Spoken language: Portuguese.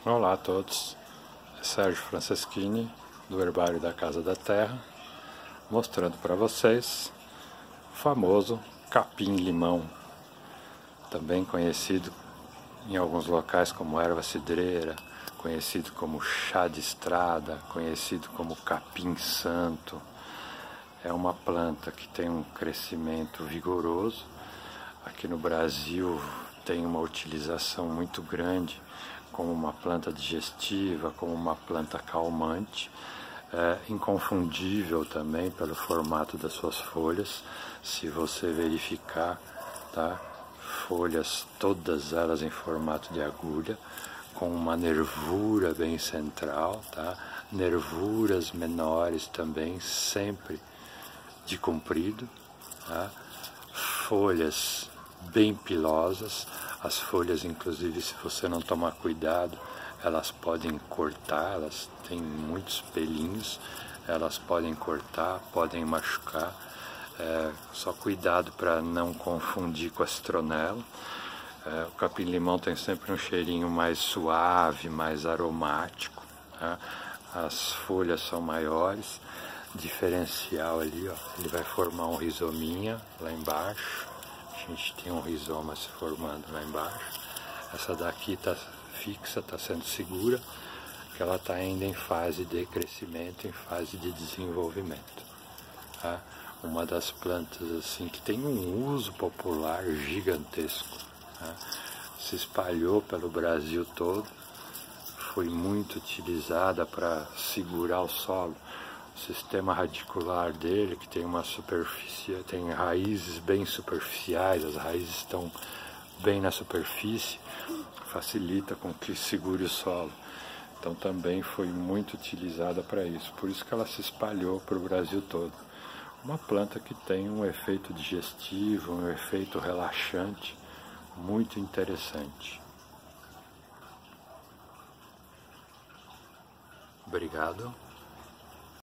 Olá a todos, é Sérgio Franceschini do Herbário da Casa da Terra, mostrando para vocês o famoso capim-limão, também conhecido em alguns locais como erva cidreira, conhecido como chá de estrada, conhecido como capim-santo. É uma planta que tem um crescimento vigoroso. Aqui no Brasil tem uma utilização muito grande como uma planta digestiva, como uma planta calmante. É inconfundível também pelo formato das suas folhas. Se você verificar, tá? Folhas, todas elas em formato de agulha, com uma nervura bem central, tá? Nervuras menores também, sempre de comprido, tá? Folhas bem pilosas. As folhas, inclusive, se você não tomar cuidado, elas podem cortar, elas têm muitos pelinhos, elas podem cortar, podem machucar. Só cuidado para não confundir com a citronela. O capim-limão tem sempre um cheirinho mais suave, mais aromático, tá? As folhas são maiores, diferencial ali, ó, ele vai formar um rizominha lá embaixo. A gente tem um rizoma se formando lá embaixo. Essa daqui está fixa, está sendo segura, que ela está ainda em fase de crescimento, em fase de desenvolvimento, tá? Uma das plantas assim que tem um uso popular gigantesco, tá? Se espalhou pelo Brasil todo, foi muito utilizada para segurar o solo. O sistema radicular dele, que tem uma superfície, tem raízes bem superficiais, as raízes estão bem na superfície, facilita com que segure o solo. Então também foi muito utilizada para isso, por isso que ela se espalhou para o Brasil todo. Uma planta que tem um efeito digestivo, um efeito relaxante, muito interessante. Obrigado.